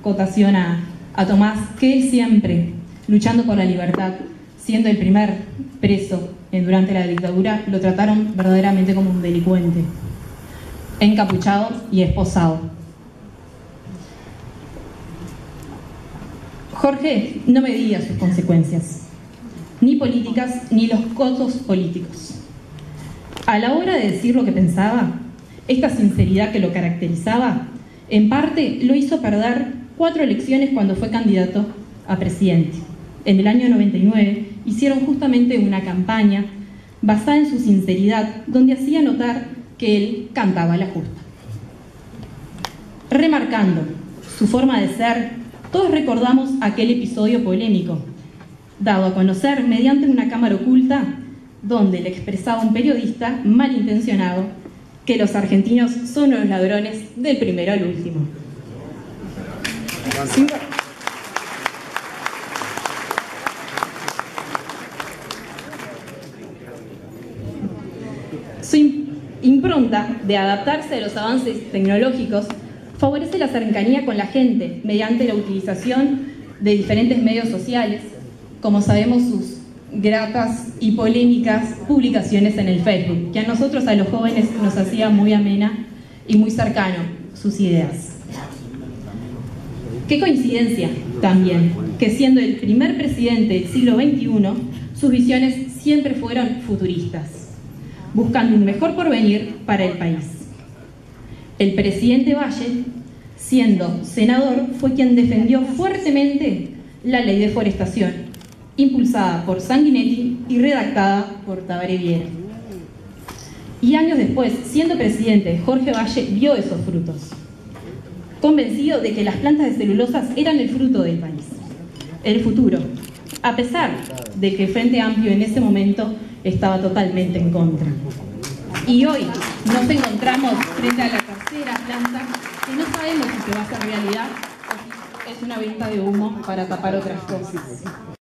acotación a Tomás, que él siempre, luchando por la libertad, siendo el primer preso durante la dictadura, lo trataron verdaderamente como un delincuente, encapuchado y esposado. Jorge no medía sus consecuencias, ni políticas ni los costos políticos. A la hora de decir lo que pensaba, esta sinceridad que lo caracterizaba, en parte lo hizo perder 4 elecciones cuando fue candidato a presidente. En el año 99 hicieron justamente una campaña basada en su sinceridad, donde hacía notar que él cantaba la justa. Remarcando su forma de ser, todos recordamos aquel episodio polémico, dado a conocer mediante una cámara oculta, donde le expresaba un periodista malintencionado que los argentinos son los ladrones del primero al último. Su impronta de adaptarse a los avances tecnológicos favorece la cercanía con la gente mediante la utilización de diferentes medios sociales, como sabemos sus gratas y polémicas publicaciones en el Facebook, que a nosotros, a los jóvenes, nos hacía muy amena y muy cercano sus ideas. Qué coincidencia también, que siendo el primer presidente del siglo XXI, sus visiones siempre fueron futuristas, buscando un mejor porvenir para el país. El presidente Valle, siendo senador, fue quien defendió fuertemente la ley de forestación, impulsada por Sanguinetti y redactada por Tabaré Viera. Y años después, siendo presidente, Jorge Valle vio esos frutos, convencido de que las plantas de celulosas eran el fruto del país, el futuro, a pesar de que el Frente Amplio en ese momento estaba totalmente en contra. Y hoy nos encontramos frente a la tercera planta que no sabemos si se va a hacer realidad o si es una venta de humo para tapar otras cosas.